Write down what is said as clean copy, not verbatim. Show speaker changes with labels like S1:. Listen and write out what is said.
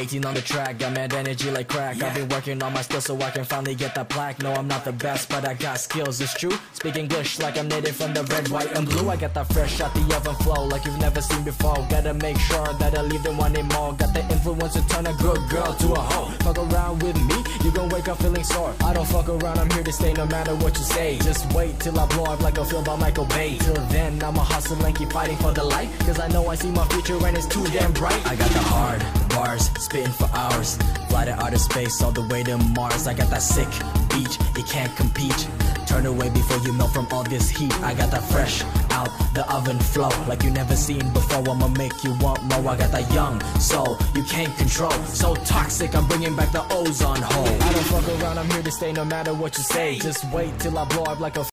S1: 18 on the track, got mad energy like crack. I've been working on my skills so I can finally get that plaque. No, I'm not the best, but I got skills, it's true. Speak English like I'm native from the red, white, and blue. I got that fresh out the oven flow like you've never seen before. Gotta make sure that I leave them wanting more. Got the influence to turn a good girl to a hoe. Fuck around with me, you gon' wake up feeling sore. I don't fuck around, I'm here to stay no matter what you say. Just wait till I blow up like a film by Michael Bay. Till then, I'ma hustle and keep fighting for the light, cause I know I see my future and it's too damn bright. I got the hard bars, spitting for hours. Fly to outer space all the way to Mars. I got that sick beach, you can't compete. Turn away before you melt from all this heat. I got that fresh out the oven flow like you never seen before. I'ma make you want more. I got that young soul you can't control. So toxic, I'm bringing back the ozone hole. I don't fuck around, I'm here to stay no matter what you say. Just wait till I blow up like a